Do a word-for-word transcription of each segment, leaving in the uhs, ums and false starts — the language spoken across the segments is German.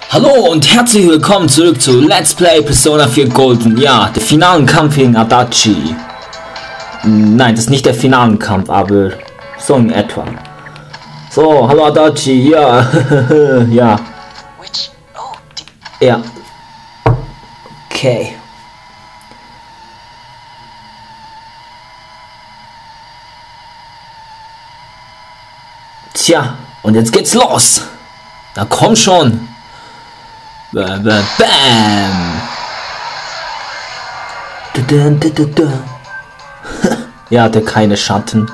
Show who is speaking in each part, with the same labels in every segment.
Speaker 1: Hallo und herzlich willkommen zurück zu Let's Play Persona vier Golden. Ja, der finalen Kampf gegen Adachi. Nein, das ist nicht der finalen Kampf, aber so in etwa. So, hallo Adachi, ja, ja. Ja. Okay. Tja, und jetzt geht's los. Na komm schon. Bam, bam, bam. Ja, hat er keine Schatten.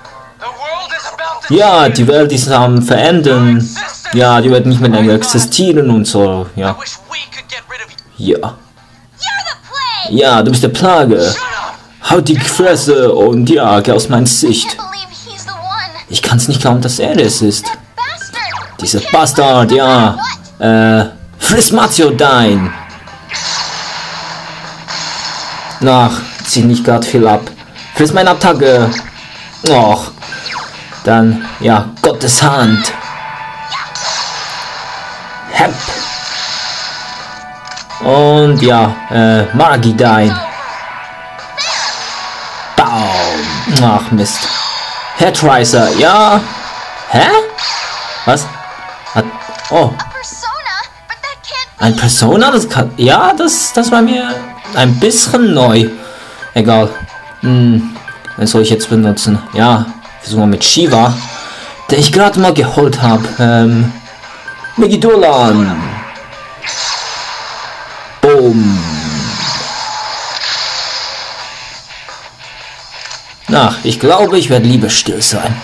Speaker 1: Ja, die Welt ist am Verändern. Ja, die wird nicht mehr länger existieren und so. Ja. Ja. Ja, du bist der Plage. Haut die Fresse und ja, geh aus meiner Sicht. Ich kann es nicht glauben, dass er es ist. Dieser Bastard, ja. Äh, friss Mazio dein. Ach, zieht nicht gerade viel ab. Friss meine Attacke. Och. Dann, ja, Gottes Hand. Hep. Und ja, äh, Magi dein. Baum. Ach, Mist. Headriser, ja. Hä? Was? Hat, oh. Ein Persona? Das kann. Ja, das, das war mir ein bisschen neu. Egal. Hm, was soll ich jetzt benutzen? Ja, versuchen wir mit Shiva, der ich gerade mal geholt habe. Ähm. Megidolan. Boom. Ach, ich glaube, ich werde lieber still sein.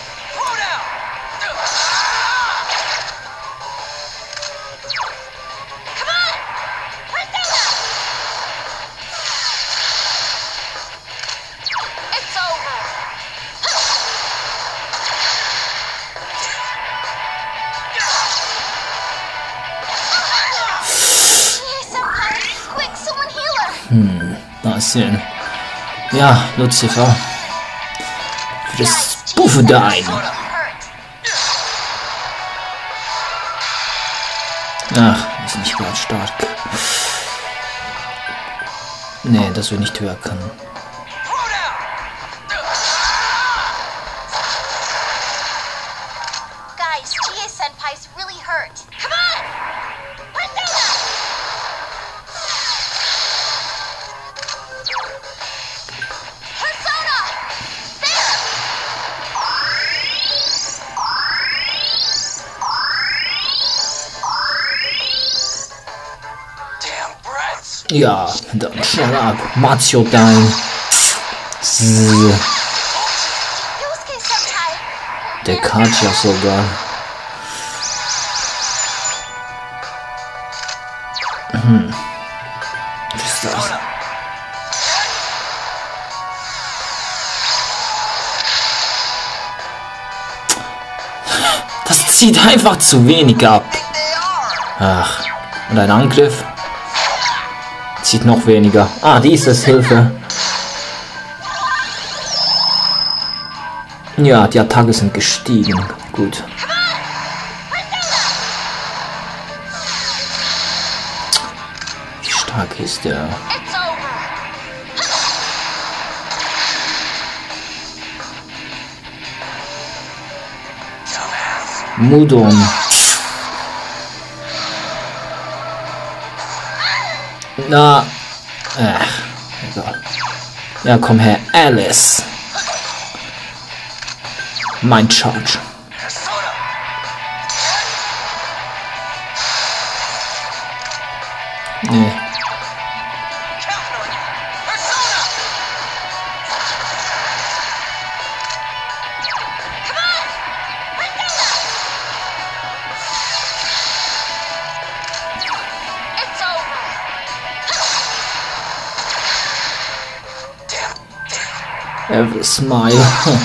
Speaker 1: Hm, mal sehen. Ja, Lucifer. Das Buffe da ein. Ach, ist nicht gerade stark. Nee, das wird nicht höher können.
Speaker 2: Guys, Chie-senpai's really hurt. Come on!
Speaker 1: Ja, dann schnell ab. Mazio dein. Der Katja sogar. Hm. Was ist das? Das zieht einfach zu wenig ab. Ach, und ein Angriff? Zieht noch weniger. Ah, dieses Hilfe. Ja, die Attacke sind gestiegen. Gut. Wie stark ist der? Mudon. Na, ach, egal. Ja, komm her, Alice. Mein Charge. Nee. Every smile.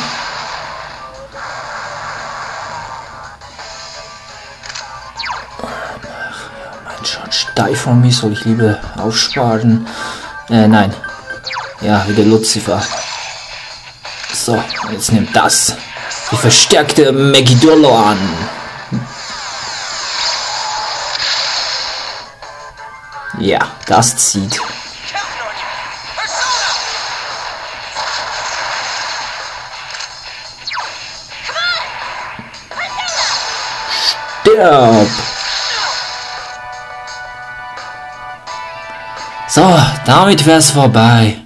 Speaker 1: Mein Charge die von mir, soll ich lieber aufsparen? Äh, nein. Ja, wieder Lucifer. So, jetzt nimmt das. Die verstärkte Megidolan. Ja, das zieht. Stirb! So, damit wär's vorbei.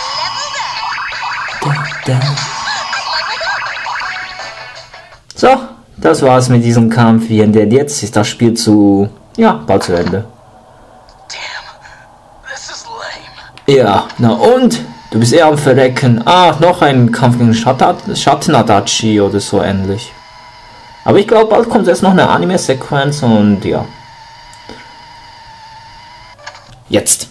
Speaker 1: So, das war's mit diesem Kampf. Wie endet jetzt? Ist das Spiel zu... ja, bald zu Ende. Ja, na und? Du bist eher am Verrecken. Ah, noch ein Kampf gegen Schattenadachi oder so ähnlich. Aber ich glaube, bald kommt jetzt noch eine Anime-Sequenz und ja. Jetzt.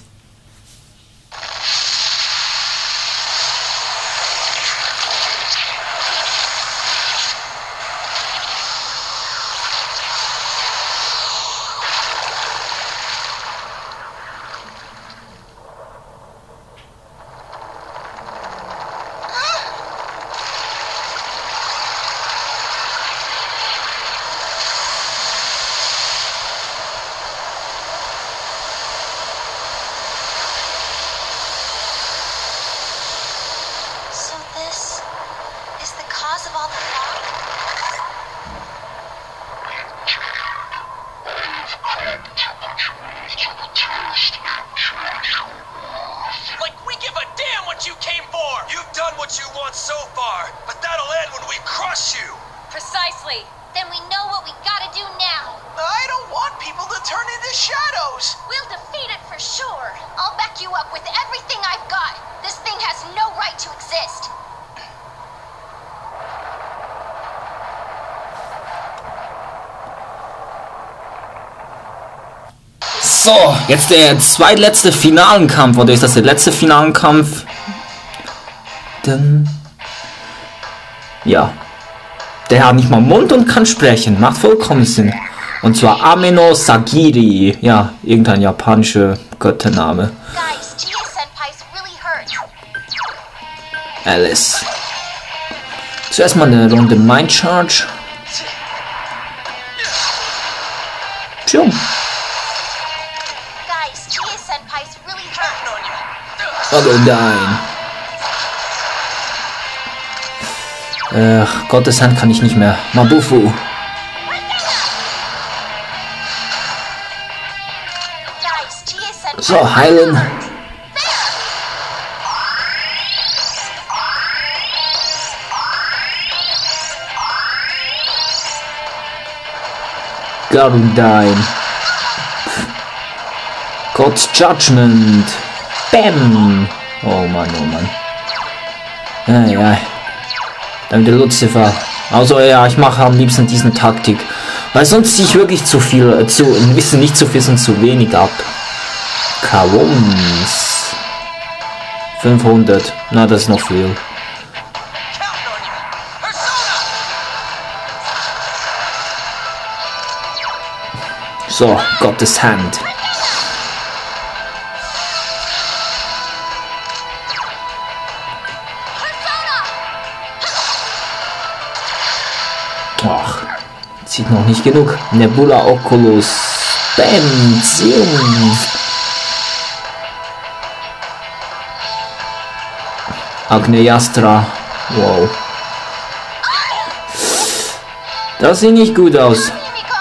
Speaker 2: Precisely. Then we know what we gotta do now. I don't want people to turn into shadows. We'll defeat it for sure. I'll back you up with everything I've got. This thing has no right to exist.
Speaker 1: So, jetzt der zweitletzte finalen Kampf. Oder ist das der letzte finalen Kampf? Dann... ja. Der hat nicht mal Mund und kann sprechen. Macht vollkommen Sinn. Und zwar Ameno Sagiri. Ja, irgendein japanischer Göttername. Alice. Zuerst mal eine Runde Mind Charge. Tschung. Oh nein. Ach, Gottes Hand kann ich nicht mehr. Mabufu. So, heilen. Garudine. God's Judgment. Bam. Oh Mann, oh Mann. Ja, ja. Dann der Lucifer. Also ja, ich mache am liebsten diesen Taktik. Weil sonst ziehe ich wirklich zu viel, äh, zu, ein bisschen nicht zu viel, sondern zu wenig ab. Kawums. fünfhundert. Na, das ist noch viel. So, Gottes Hand. Ach, zieht noch nicht genug. Nebula Oculus. Bam, Zium. Agnyastra. Wow. Das sieht nicht gut aus.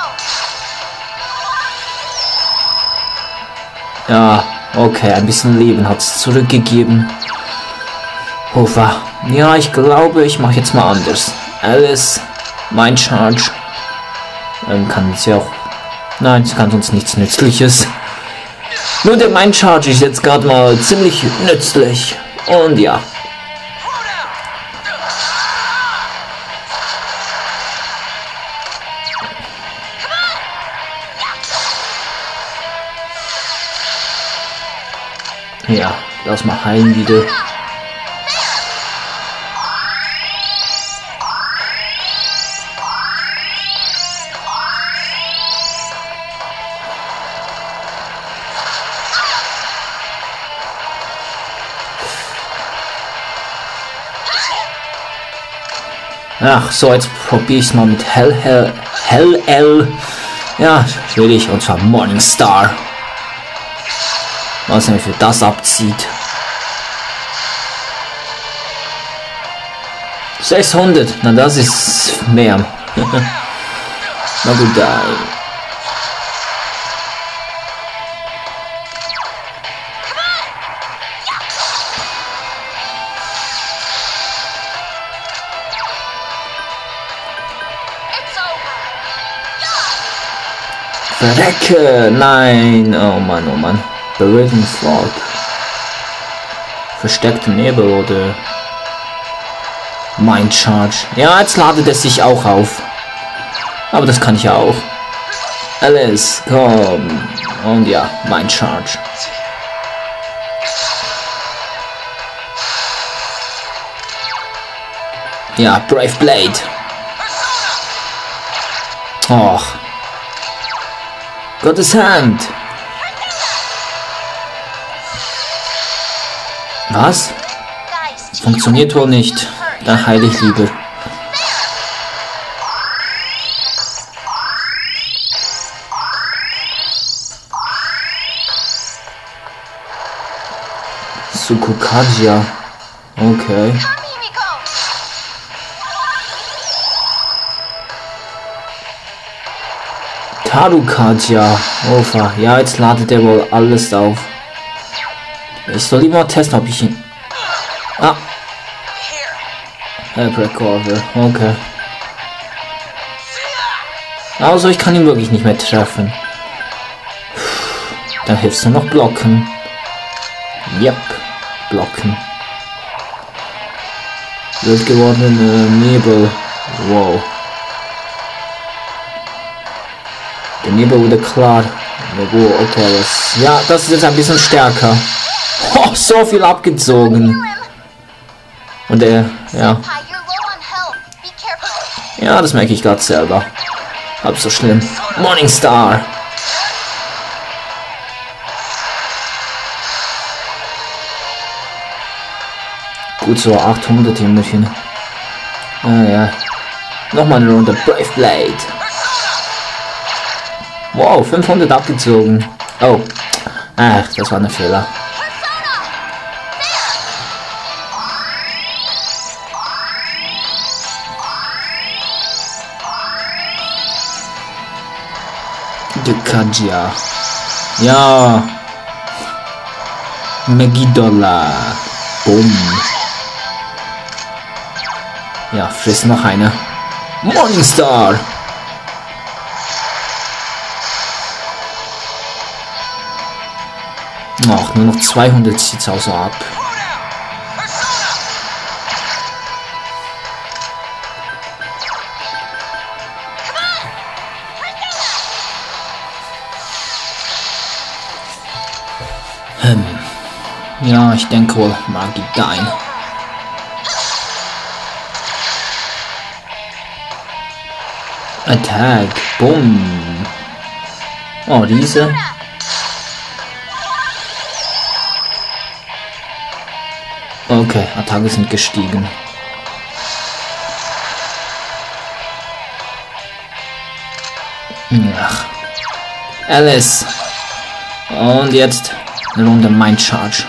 Speaker 1: Ja, okay, ein bisschen Leben hat es zurückgegeben. Hofer. Ja, ich glaube, ich mache jetzt mal anders. Alice. Mind Charge. Ähm, kann sie auch... Nein, sie kann sonst nichts Nützliches. Nur der Mind Charge ist jetzt gerade mal ziemlich nützlich. Und ja. Ja, lass mal heilen wieder. Ach so, jetzt probiere ich es mal mit Hell Hell Hell L. Ja, will ich, und zwar Morningstar. Was er mir für das abzieht. sechshundert, na das ist mehr. Na gut, da. Verrecke! Nein! Oh Mann, oh Mann. Bewegen Fog. Versteckte Nebel oder Mind Charge. Ja, jetzt ladet es sich auch auf. Aber das kann ich ja auch. Alice, komm. Und ja, Mind Charge. Ja, Brave Blade. Och. Gottes Hand. Was? Funktioniert wohl nicht. Dann heile ich lieber. Sukukaja. Okay. Tarukaja. Ofa. Ja, jetzt ladet er wohl alles auf. Ich soll lieber mal testen, ob ich ihn... Ah. Help Recover. Okay. Also ich kann ihn wirklich nicht mehr treffen. Dann hilfst du noch blocken. Yep. Blocken. Wild gewordene Nebel. Wow. Der Nebel wurde klar. Oh, okay, das, ja, das ist jetzt ein bisschen stärker. Oh, so viel abgezogen. Und er, ja. Ja, das merke ich gerade selber. Halb so schlimm. Morningstar. Gut, so achthundert immerhin. Ah ja. Nochmal eine Runde Brave Blade. Wow, fünfhundert abgezogen. Oh. Ach, das war ein Fehler. Dukaja. Ja. Megidola. Boom. Ja, friss noch eine. Morningstar. Ach, nur noch zweihundert zieht es also ab. Hm. Ja, ich denke wohl, Magi dein. Attack. Bumm. Oh, diese. Okay, Attacke sind gestiegen. Ach. Alice. Und jetzt eine Runde Mind Charge.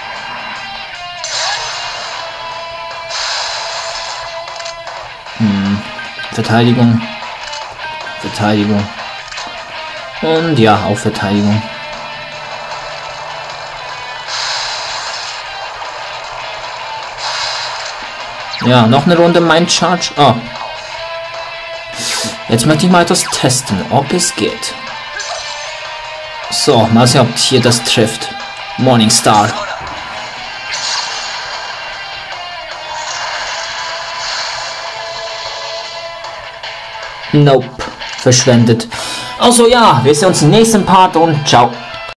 Speaker 1: Hm. Verteidigung. Verteidigung. Und ja, auch Verteidigung. Ja, noch eine Runde Mind Charge. Oh. Jetzt möchte ich mal etwas testen, ob es geht. So, mal sehen, ob hier das trifft. Morningstar. Nope. Verschwendet. Also ja, wir sehen uns im nächsten Part und ciao.